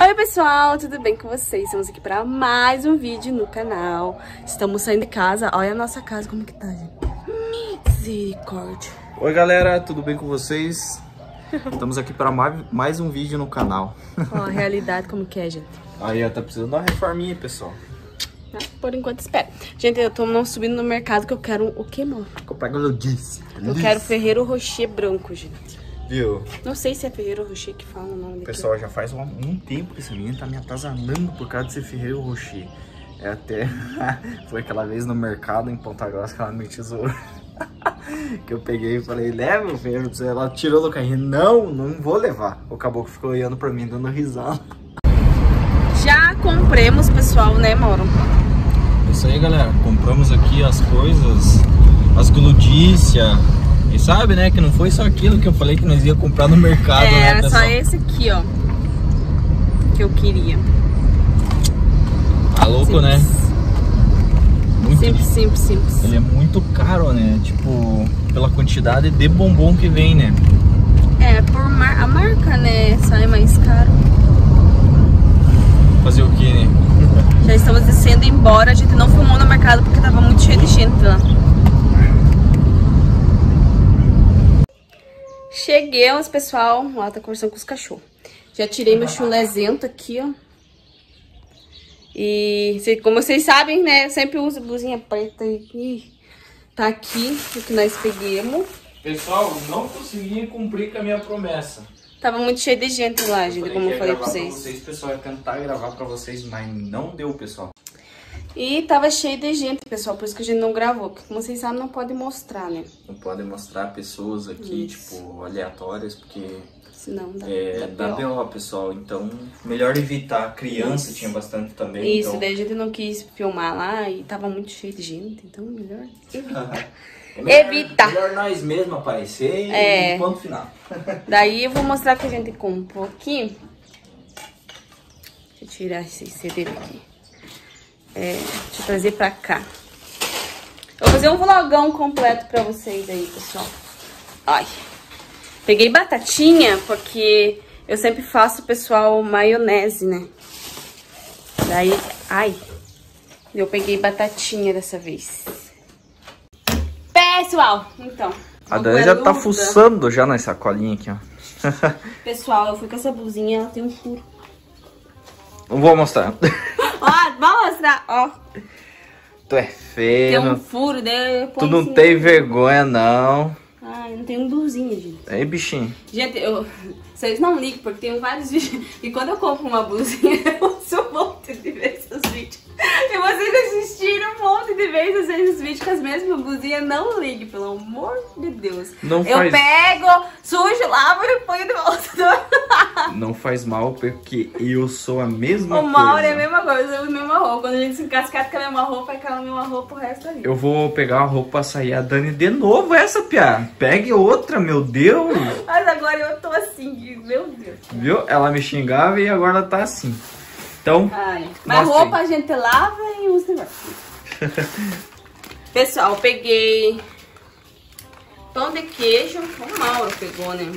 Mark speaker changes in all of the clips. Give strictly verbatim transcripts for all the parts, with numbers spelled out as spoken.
Speaker 1: Oi pessoal, tudo bem com vocês? Estamos aqui para mais um vídeo no canal. Estamos saindo de casa, olha a nossa casa como que tá, gente. Misericórdia.
Speaker 2: Oi galera, tudo bem com vocês? Estamos aqui para mais um vídeo no canal.
Speaker 1: Ó, a realidade como que é, gente.
Speaker 2: Aí, ó, tá precisando de uma reforminha, pessoal.
Speaker 1: Não, por enquanto espera. Gente, eu tô não subindo no mercado que eu quero o que, amor?
Speaker 2: Comprar gludice.
Speaker 1: Eu quero Ferreiro Rocher branco, gente.
Speaker 2: Viu?
Speaker 1: Não sei se é Ferreiro Rocher que fala o nome daqui.
Speaker 2: Pessoal, já faz um, um tempo que esse menino tá me atazanando por causa de ser Ferreiro Rocher. É até... Foi aquela vez no mercado em Ponta Grossa que ela me tesourou. Que eu peguei e falei, leva o Ferreiro. Ela tirou do carrinho. Não, não vou levar. O caboclo ficou olhando pra mim, dando risada.
Speaker 1: Já compramos, pessoal, né, Mauro?
Speaker 2: Isso aí, galera. Compramos aqui as coisas, as gludícias. E sabe, né, que não foi só aquilo que eu falei que nós ia comprar no mercado,
Speaker 1: é,
Speaker 2: né,
Speaker 1: era
Speaker 2: pessoal?
Speaker 1: só esse aqui, ó, que eu queria.
Speaker 2: Tá louco,
Speaker 1: simples.
Speaker 2: Né? Muito...
Speaker 1: Simples, simples, simples.
Speaker 2: Ele é muito caro, né? Tipo, pela quantidade de bombom que vem, né?
Speaker 1: É, por mar... a marca, né, sai mais caro.
Speaker 2: Fazer o que, né?
Speaker 1: Já estamos descendo embora, a gente não filmou no mercado porque tava muito cheio de gente lá. Chegamos, pessoal. Lá tá conversando com os cachorros. Já tirei meu chulezento aqui, ó. E como vocês sabem, né? Eu sempre uso blusinha preta e tá aqui o que nós pegamos.
Speaker 2: Pessoal, não consegui cumprir com a minha promessa.
Speaker 1: Tava muito cheio de gente lá, gente, como eu falei pra vocês.
Speaker 2: Pra vocês, pessoal, ia tentar gravar pra vocês, mas não deu, pessoal.
Speaker 1: E tava cheio de gente, pessoal, por isso que a gente não gravou. Porque, como vocês sabem, não pode mostrar, né?
Speaker 2: Não podem mostrar pessoas aqui,
Speaker 1: Isso.
Speaker 2: tipo, aleatórias, porque...
Speaker 1: Senão dá,
Speaker 2: É,
Speaker 1: dá
Speaker 2: dá B O, pessoal, então melhor evitar. Criança
Speaker 1: Isso.
Speaker 2: tinha bastante também.
Speaker 1: Isso,
Speaker 2: então...
Speaker 1: daí a gente não quis filmar lá e tava muito cheio de gente, então melhor evitar.
Speaker 2: é melhor,
Speaker 1: Evitar.
Speaker 2: melhor nós mesmos aparecer
Speaker 1: É.
Speaker 2: e ponto final.
Speaker 1: Daí eu vou mostrar o que a gente comprou aqui. Deixa eu tirar esse C D daqui. É, deixa eu trazer pra cá. Eu vou fazer um vlogão completo pra vocês aí, pessoal. Ai. Peguei batatinha porque eu sempre faço, pessoal, maionese, né? Daí, ai, eu peguei batatinha dessa vez. Pessoal, então.
Speaker 2: A Dani já tá fuçando já na sacolinha aqui, ó.
Speaker 1: Pessoal, eu fui com essa blusinha, ela tem um furo.
Speaker 2: Não vou mostrar.
Speaker 1: Ó, vou mostrar, ó.
Speaker 2: Tu é feio.
Speaker 1: Tem um furo, daí eu
Speaker 2: Tu
Speaker 1: ponho
Speaker 2: não
Speaker 1: assim.
Speaker 2: tem vergonha, não.
Speaker 1: Ai, não tem blusinha, gente.
Speaker 2: Ei, bichinho.
Speaker 1: Gente, eu, vocês não ligam, porque tem vários vídeos. E quando eu compro uma blusinha, eu uso um monte de vezes os vídeos. E vocês assistiram um monte de vezes esses vídeos com as mesmas blusinhas. Não ligue, pelo amor de Deus.
Speaker 2: Não
Speaker 1: eu
Speaker 2: faz...
Speaker 1: pego, sujo, lavo e ponho de volta.
Speaker 2: Não faz mal, porque eu sou a mesma
Speaker 1: O
Speaker 2: coisa.
Speaker 1: Mauro é a mesma coisa, eu uso a mesma roupa. Quando a gente se encascata com a mesma roupa, é aquela mesma roupa o resto da vida.
Speaker 2: Eu vou pegar a roupa pra sair. A Dani de novo essa, piá. Pegue outra, meu Deus.
Speaker 1: Mas agora eu tô assim, meu Deus.
Speaker 2: Viu? Ela me xingava e agora ela tá assim. Então,
Speaker 1: Ai, mas
Speaker 2: mostra
Speaker 1: roupa
Speaker 2: aí.
Speaker 1: a gente lava e usa negócio. Pessoal, peguei pão de queijo. O Mauro pegou, né?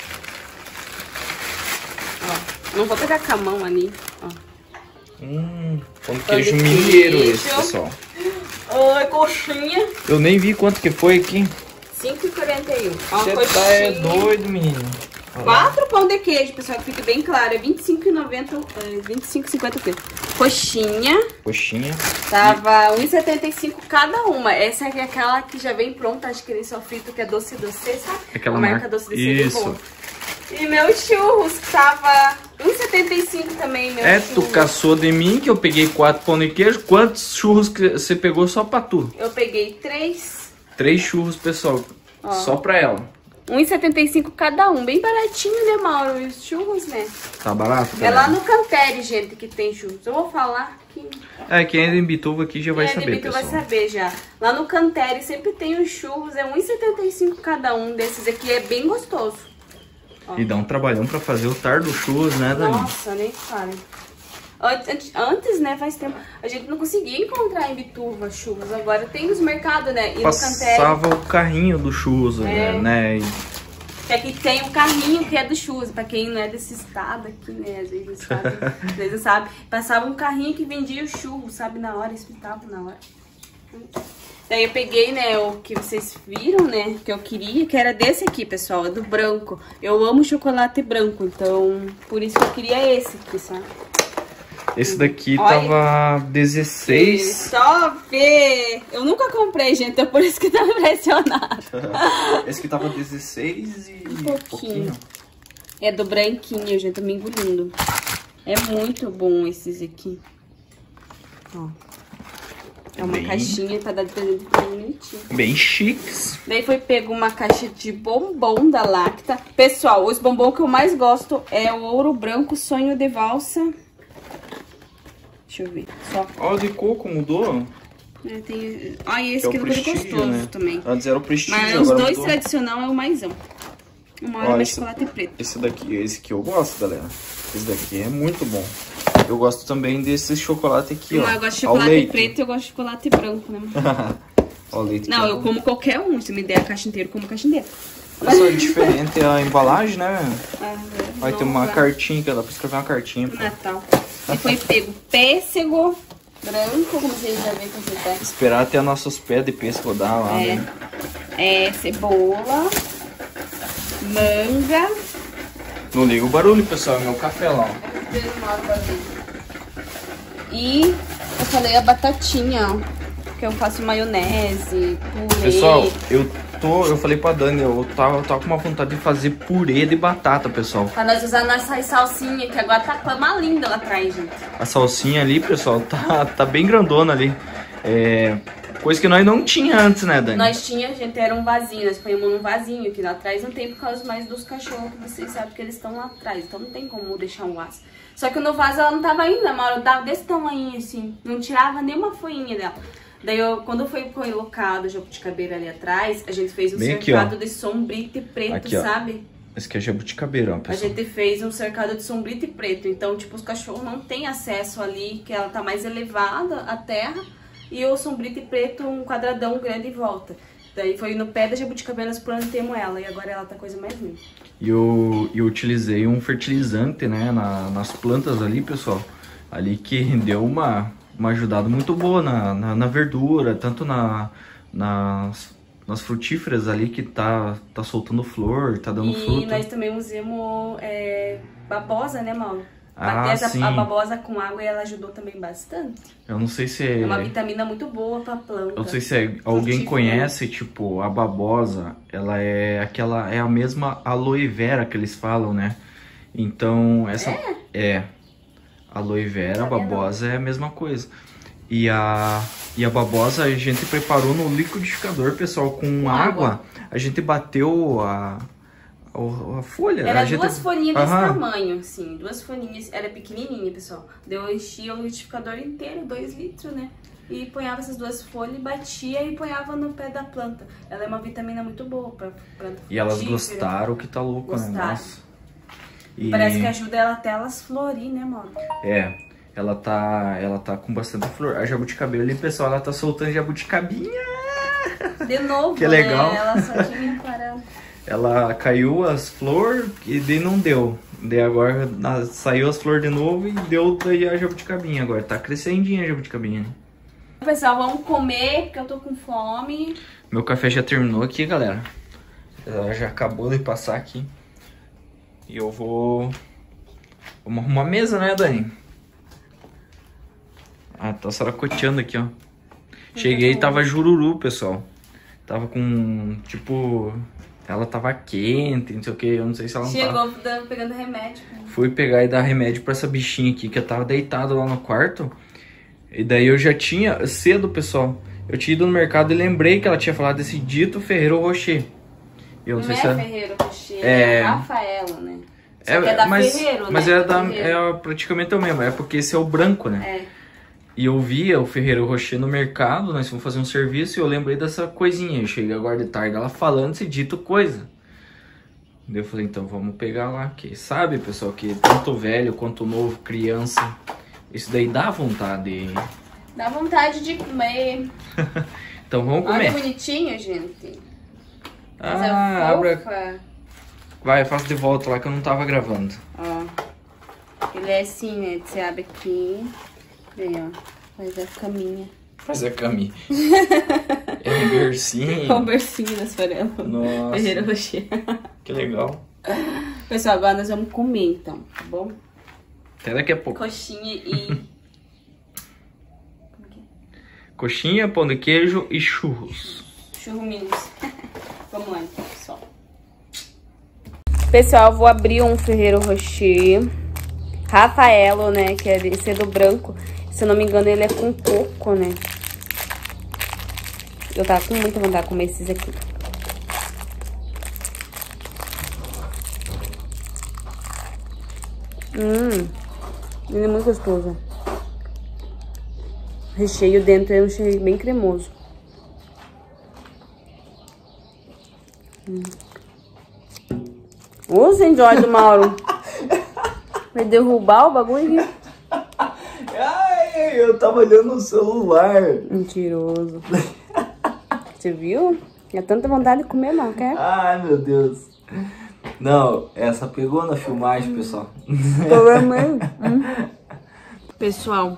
Speaker 1: Ó, não vou pegar com a mão ali. Ó.
Speaker 2: Hum, pão de
Speaker 1: Pão de
Speaker 2: queijo mineiro
Speaker 1: queijo.
Speaker 2: esse, pessoal.
Speaker 1: Oi, coxinha.
Speaker 2: Eu nem vi quanto que foi aqui.
Speaker 1: cinco e quarenta e um. Ó,
Speaker 2: Você
Speaker 1: coxinha.
Speaker 2: tá é doido, menino. Olha lá.
Speaker 1: Quatro pão de queijo, pessoal, que fique bem claro. É vinte e cinco e noventa, é, vinte e cinco e cinquenta o quilo. Coxinha.
Speaker 2: Coxinha.
Speaker 1: Tava um e setenta e cinco cada uma. Essa é aquela que já vem pronta, acho que ele só frito, que é doce doce, sabe?
Speaker 2: Aquela
Speaker 1: a marca
Speaker 2: marca.
Speaker 1: doce doce
Speaker 2: Isso.
Speaker 1: é boa. E meus churros, tava um e setenta e cinco também, meu
Speaker 2: É,
Speaker 1: churros.
Speaker 2: tu caçou de mim que eu peguei quatro pão de queijo. Quantos churros que você pegou só pra tu?
Speaker 1: Eu peguei três.
Speaker 2: Três churros, pessoal.
Speaker 1: Ó.
Speaker 2: Só pra ela.
Speaker 1: um e setenta e cinco cada um. Bem baratinho, né, Mauro? E os churros, né?
Speaker 2: Tá barato,
Speaker 1: É lá
Speaker 2: galera?
Speaker 1: no Cantere, gente, que tem churros. Eu vou falar que...
Speaker 2: É, quem é de Imbituva aqui já vai
Speaker 1: é,
Speaker 2: saber,
Speaker 1: Debito
Speaker 2: pessoal.
Speaker 1: vai saber já. Lá no Cantere sempre tem os churros. É um e setenta e cinco cada um desses aqui. É bem gostoso. Ó.
Speaker 2: E dá um trabalhão pra fazer o tar dos churros, né, Dani?
Speaker 1: Nossa, nem fala. Antes, antes, né, faz tempo, a gente não conseguia encontrar em Bituva churros. Agora tem nos mercados, né? E no Cantere.
Speaker 2: Passava o carrinho do churros,
Speaker 1: É.
Speaker 2: né? E
Speaker 1: Que aqui tem um carrinho que é do churros, pra quem não é desse estado aqui, né? Às vezes sabe, às vezes sabe. Passava um carrinho que vendia o churro, sabe, na hora, espetava na hora. Daí eu peguei, né, o que vocês viram, né, que eu queria, que era desse aqui, pessoal, é do branco. Eu amo chocolate branco, então por isso que eu queria esse aqui, sabe?
Speaker 2: Esse daqui
Speaker 1: Olha,
Speaker 2: tava dezesseis.
Speaker 1: Só ver! Eu nunca comprei, gente, é por isso que tá impressionado.
Speaker 2: Esse aqui tava dezesseis e
Speaker 1: um pouquinho. pouquinho. É do branquinho, gente, tô me engolindo. É muito bom esses aqui. Ó. É uma bem... caixinha pra dar de presente pra bonitinho.
Speaker 2: Bem chiques.
Speaker 1: Daí foi pego uma caixa de bombom da Lacta. Pessoal, os bombom que eu mais gosto é o ouro branco sonho de valsa. Deixa eu ver. Só.
Speaker 2: Ó, de coco mudou.
Speaker 1: É, tem... Ah, e esse que é o gostoso, né? Também.
Speaker 2: Antes era o prestígio,
Speaker 1: mas os dois mudou. Tradicional é o maisão. Uma hora mais chocolate preto.
Speaker 2: Esse daqui, esse que eu gosto, galera. Esse daqui é muito bom. Eu gosto também desse chocolate aqui,
Speaker 1: não,
Speaker 2: ó.
Speaker 1: Eu gosto de chocolate preto e eu gosto de chocolate branco, né?
Speaker 2: Ó, o leite.
Speaker 1: Não, eu como qualquer um. Se me der a caixa inteira, eu como a caixa inteira.
Speaker 2: Olha só, é diferente a embalagem, né?
Speaker 1: Ah,
Speaker 2: vai ter uma cartinha, que dá pra escrever uma cartinha.
Speaker 1: Pro Natal. E foi pego pêssego branco, como vocês já viram que você tá.
Speaker 2: Esperar até nossos pés de pêssego dar lá,
Speaker 1: é.
Speaker 2: né?
Speaker 1: É, cebola, manga.
Speaker 2: Não liga o barulho, pessoal, é meu café lá, ó.
Speaker 1: E eu falei a batatinha, ó. Que eu faço maionese, purê.
Speaker 2: Pessoal, eu tô, eu falei pra Dani, eu tava, eu tava com uma vontade de fazer purê de batata, pessoal.
Speaker 1: Pra nós usar nossa salsinha, que agora tá uma linda lá atrás, gente.
Speaker 2: A salsinha ali, pessoal, tá, tá bem grandona ali. É, coisa que nós não tinha antes, né, Dani?
Speaker 1: Nós tinha, gente, era um vasinho, nós põemos num vasinho aqui lá atrás. Não tem por causa mais dos cachorros, que vocês sabem que eles estão lá atrás. Então não tem como deixar um vaso. Só que no vaso ela não tava indo, uma hora eu tava desse tamanho assim. Não tirava nenhuma folhinha dela. Daí, eu, quando foi colocado o jabuticabeira ali atrás, a gente fez um bem cercado aqui, de sombrito e preto, aqui, sabe?
Speaker 2: Esse aqui é jabuticabeira, ó, pessoal.
Speaker 1: A gente fez um cercado de sombrito e preto. Então, tipo, os cachorros não têm acesso ali, que ela tá mais elevada, a terra. E o sombrito e preto, um quadradão grande em volta. Daí foi no pé da jabuticabeira, nós plantemos ela. E agora ela tá coisa mais linda.
Speaker 2: E eu, eu utilizei um fertilizante, né, na, nas plantas ali, pessoal. Ali que deu uma... uma ajudada muito boa na, na, na verdura, tanto na, nas, nas frutíferas ali que tá, tá soltando flor, tá dando
Speaker 1: e
Speaker 2: fruto.
Speaker 1: E nós também usamos é, babosa, né, Mauro?
Speaker 2: Ah,
Speaker 1: Bater
Speaker 2: sim.
Speaker 1: a, a babosa com água e ela ajudou também bastante.
Speaker 2: Eu não sei se é...
Speaker 1: É uma vitamina muito boa pra planta.
Speaker 2: Eu não sei se é, alguém conhece, tipo, a babosa, ela é aquela, é a mesma aloe vera que eles falam, né? Então, essa...
Speaker 1: É?
Speaker 2: É. Aloe vera, a babosa é a mesma coisa. E a, e a babosa a gente preparou no liquidificador, pessoal, com, com água. água. A gente bateu a, a, a folha.
Speaker 1: Era
Speaker 2: a gente...
Speaker 1: duas folhinhas desse
Speaker 2: Aham.
Speaker 1: tamanho, assim. Duas folhinhas. Era pequenininha, pessoal. Deu, eu enchia o liquidificador inteiro, dois litros, né? E ponhava essas duas folhas, batia e ponhava no pé da planta. Ela é uma vitamina muito boa pra planta.
Speaker 2: E elas gostaram, que tá louco, gostaram. Né? Nossa.
Speaker 1: E... Parece que ajuda ela até elas florir, né, mano?
Speaker 2: É, ela tá, ela tá com bastante flor. A jabuticabeira ali, pessoal, ela tá soltando jabuticabinha.
Speaker 1: De novo,
Speaker 2: que é legal.
Speaker 1: Né? Ela só tinha parado.
Speaker 2: Ela caiu as flores e daí não deu. Daí agora na, saiu as flores de novo e deu daí a jabuticabinha agora. Tá crescendinha a jabuticabinha, né?
Speaker 1: Pessoal, vamos comer, porque eu tô com fome.
Speaker 2: Meu café já terminou aqui, galera. Ela já acabou de passar aqui. E eu vou... Vamos arrumar a mesa, né, Dani? Ah, tá saracoteando aqui, ó. Cheguei e tava jururu, pessoal. Tava com, tipo... Ela tava quente, não sei o que. Eu não sei se ela não
Speaker 1: Chegou
Speaker 2: tava...
Speaker 1: pegando remédio.
Speaker 2: Fui pegar e dar remédio pra essa bichinha aqui, que eu tava deitado lá no quarto. E daí eu já tinha... Cedo, pessoal. Eu tinha ido no mercado e lembrei que ela tinha falado desse dito Ferreiro Rocher. Eu não, não sei
Speaker 1: é
Speaker 2: se ela...
Speaker 1: Ferreiro Rocher,
Speaker 2: é...
Speaker 1: é Rafaelo, né? Só
Speaker 2: É,
Speaker 1: que é da
Speaker 2: mas,
Speaker 1: Ferreiro,
Speaker 2: mas
Speaker 1: né?
Speaker 2: é, da,
Speaker 1: Ferreiro.
Speaker 2: é praticamente o mesmo, é porque esse é o branco, né?
Speaker 1: É.
Speaker 2: E eu via o Ferreiro Rocher no mercado, nós fomos fazer um serviço e eu lembrei dessa coisinha. Eu cheguei agora de tarde ela falando esse dito coisa. Daí eu falei, então vamos pegar lá. Que sabe, pessoal, que tanto velho quanto novo, criança, isso daí dá vontade.
Speaker 1: Dá vontade de comer.
Speaker 2: Então vamos comer.
Speaker 1: Olha que bonitinho, gente.
Speaker 2: Ah, abra... Vai, faço de volta lá que eu não tava gravando.
Speaker 1: Ó. Ele é assim, né? Você abre aqui. Vem, ó. Faz a caminha.
Speaker 2: Faz a caminha. É um bercinho.
Speaker 1: É um bercinho das farelas.
Speaker 2: Nossa.
Speaker 1: Ferreiro Rocher.
Speaker 2: Que legal.
Speaker 1: Pessoal, agora nós vamos comer, então, tá bom?
Speaker 2: Até daqui a pouco.
Speaker 1: Coxinha e...
Speaker 2: Coxinha, pão de queijo e churros.
Speaker 1: Churruminhos. Vamos lá, então, pessoal. Pessoal, eu vou abrir um Ferreiro Rocher. Rafaelo, né? Que é esse é do branco. Se eu não me engano, ele é com coco, né? Eu tava com muita vontade de comer esses aqui. Hum, ele é muito gostoso. O recheio dentro é um recheio bem cremoso. Hum. Ô, Saint George do Mauro. Vai derrubar o bagulho aqui.
Speaker 2: Ai, eu tava olhando no celular.
Speaker 1: Mentiroso. Você viu? É tanta vontade de comer, não quer?
Speaker 2: Ai, meu Deus. Não, essa pegou na filmagem, pessoal.
Speaker 1: Hum. Pessoal.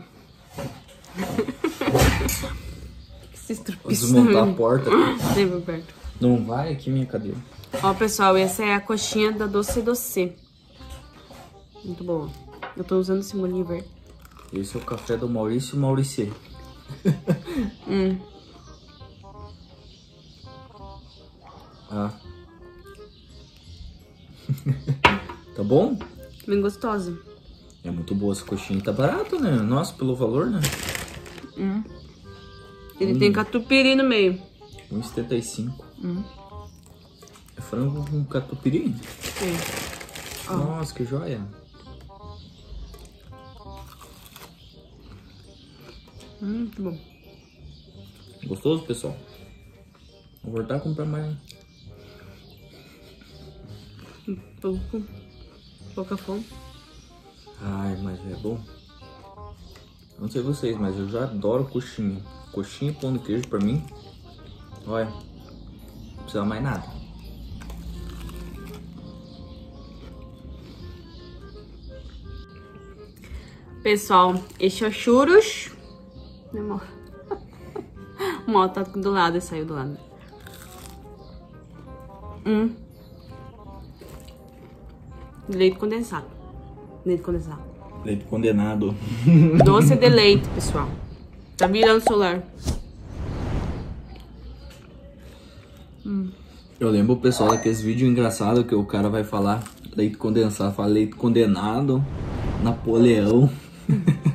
Speaker 1: Se estrupiçou.
Speaker 2: Desmontar a porta.
Speaker 1: Sempre perto.
Speaker 2: Não vai aqui minha cadeira.
Speaker 1: Ó, pessoal, essa é a coxinha da Doce Doce. Muito boa. Eu tô usando esse molhinho verde.
Speaker 2: Esse é o café do Maurício Mauricier.
Speaker 1: Hum.
Speaker 2: Ah. Tá bom?
Speaker 1: Bem gostosa.
Speaker 2: É muito boa essa coxinha. Tá barato, né? Nossa, pelo valor, né?
Speaker 1: Hum. Ele
Speaker 2: hum.
Speaker 1: tem catupiry no meio.
Speaker 2: um e setenta e cinco.
Speaker 1: Hum.
Speaker 2: É frango com catupiry?
Speaker 1: É. Ó.
Speaker 2: Nossa, que joia.
Speaker 1: Hum, muito bom.
Speaker 2: Gostoso, pessoal? Vou voltar a comprar mais.
Speaker 1: Pouco. Pouca fome.
Speaker 2: Ai, mas é bom. Não sei vocês, mas eu já adoro coxinha. Coxinha e pão de queijo pra mim. Olha, não precisa mais nada.
Speaker 1: Pessoal, esse é o churros. O mal tá do lado e saiu do lado. Hum. Leite condensado. Leite condensado.
Speaker 2: Leite condenado.
Speaker 1: Doce de leite, pessoal. Tá virando celular. Hum.
Speaker 2: Eu lembro o pessoal daqueles vídeos engraçados que o cara vai falar leite condensado, fala leite condenado, Napoleão.